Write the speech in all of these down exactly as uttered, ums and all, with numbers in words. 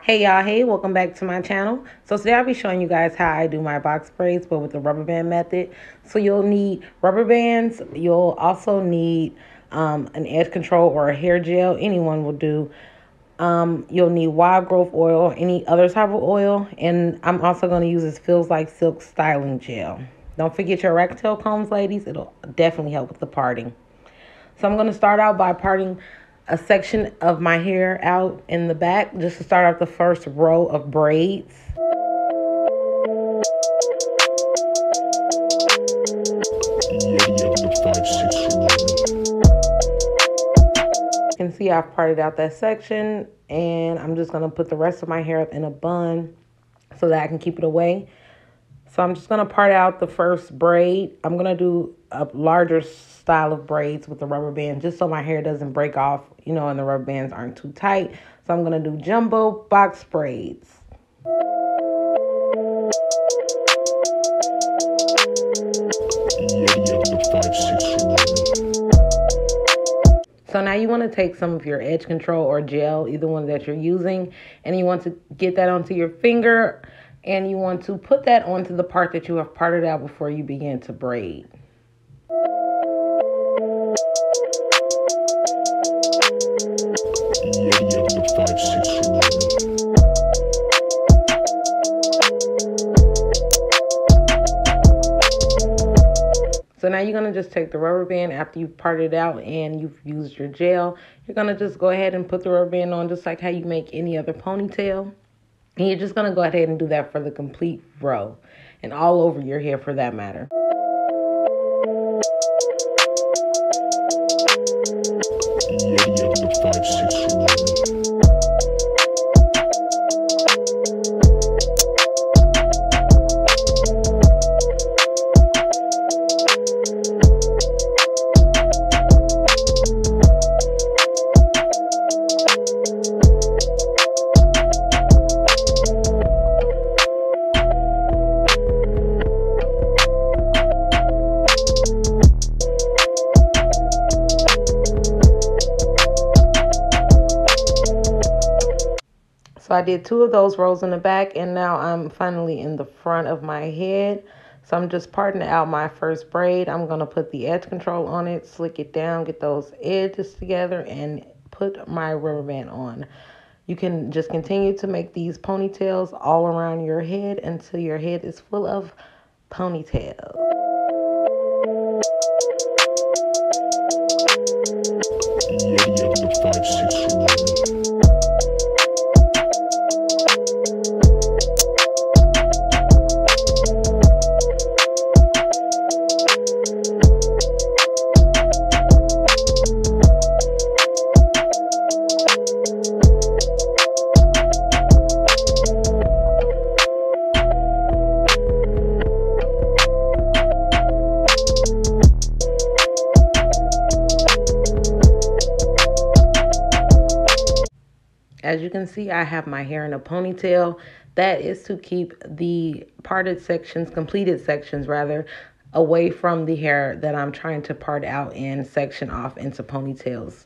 Hey y'all, hey, welcome back to my channel. So today I'll be showing you guys how I do my box braids, but with the rubber band method. So you'll need rubber bands. You'll also need um, an edge control or a hair gel. Anyone will do. Um, you'll need wild growth oil or any other type of oil. And I'm also going to use this Feels Like Silk styling gel. Don't forget your rack tail combs, ladies. It'll definitely help with the parting. So I'm going to start out by parting a section of my hair out in the back just to start out the first row of braids. You can see I've parted out that section, and I'm just going to put the rest of my hair up in a bun so that I can keep it away. So I'm just going to part out the first braid. I'm going to do a larger style of braids with the rubber band just so my hair doesn't break off, you know, and the rubber bands aren't too tight. So I'm going to do jumbo box braids. So now you want to take some of your edge control or gel, either one that you're using, and you want to get that onto your finger. And you want to put that onto the part that you have parted out before you begin to braid. So now you're going to just take the rubber band after you've parted out and you've used your gel. You're going to just go ahead and put the rubber band on just like how you make any other ponytail. And you're just going to go ahead and do that for the complete row and all over your hair for that matter. So I did two of those rows in the back, and now I'm finally in the front of my head. So I'm just parting out my first braid. I'm going to put the edge control on it, slick it down, get those edges together, and put my rubber band on. You can just continue to make these ponytails all around your head until your head is full of ponytails. As you can see, I have my hair in a ponytail. That is to keep the parted sections, completed sections rather, away from the hair that I'm trying to part out and section off into ponytails.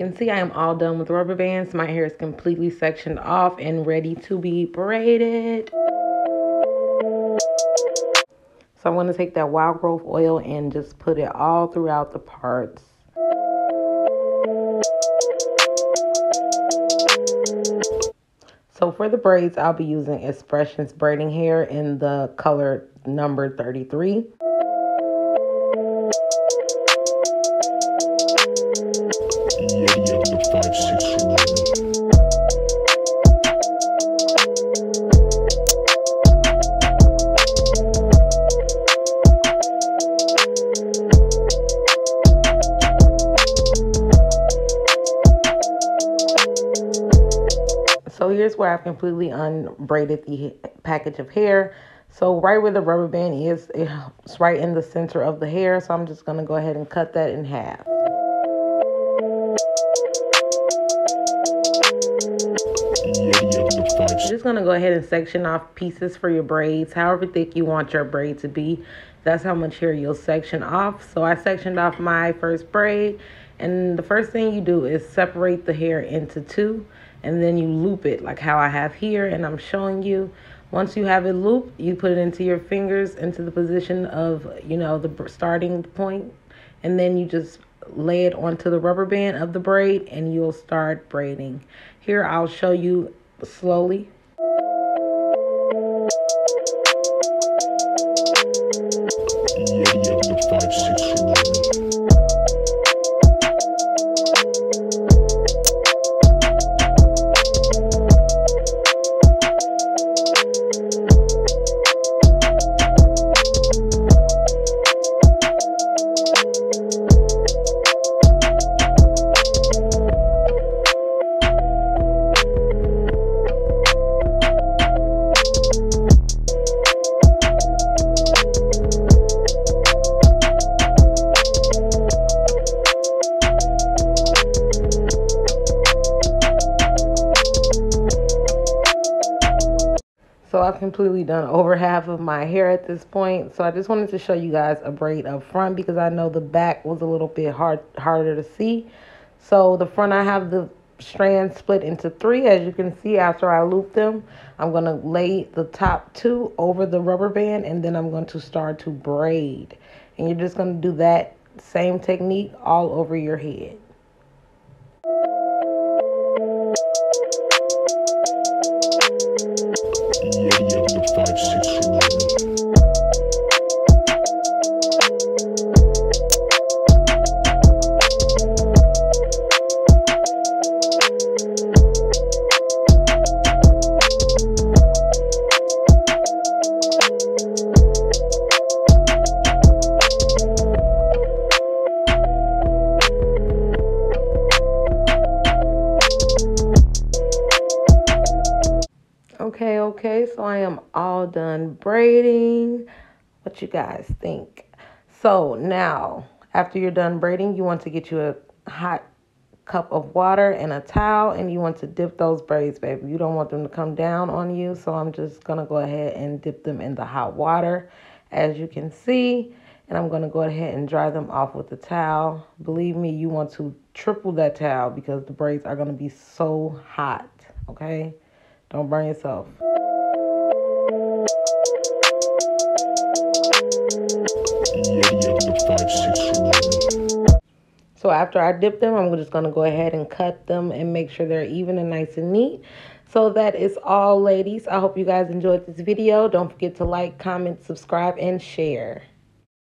can see, I am all done with rubber bands. My hair is completely sectioned off and ready to be braided. So I'm going to take that Wild Growth oil and just put it all throughout the parts. So for the braids, I'll be using Expressions braiding hair in the color number thirty-three. So here's where I've completely unbraided the package of hair. So right where the rubber band is, it's right in the center of the hair. So I'm just going to go ahead and cut that in half. You're just going to go ahead and section off pieces for your braids, however thick you want your braid to be. That's how much hair you'll section off. So I sectioned off my first braid, and the first thing you do is separate the hair into two, and then you loop it like how I have here and I'm showing you. Once you have it looped, you put it into your fingers into the position of, you know, the starting point, and then you just lay it onto the rubber band of the braid and you'll start braiding. Here I'll show you slowly. So I've completely done over half of my hair at this point. So I just wanted to show you guys a braid up front because I know the back was a little bit hard harder to see. So the front, I have the strands split into three. As you can see, after I loop them, I'm going to lay the top two over the rubber band, and then I'm going to start to braid. And you're just going to do that same technique all over your head. Okay, okay, so I am all done braiding. What you guys think? So now, after you're done braiding, you want to get you a hot cup of water and a towel, and you want to dip those braids, baby. You don't want them to come down on you, so I'm just going to go ahead and dip them in the hot water, as you can see. And I'm going to go ahead and dry them off with the towel. Believe me, you want to triple that towel because the braids are going to be so hot, okay? Don't burn yourself. So after I dip them, I'm just going to go ahead and cut them and make sure they're even and nice and neat. So that is all, ladies. I hope you guys enjoyed this video. Don't forget to like, comment, subscribe, and share.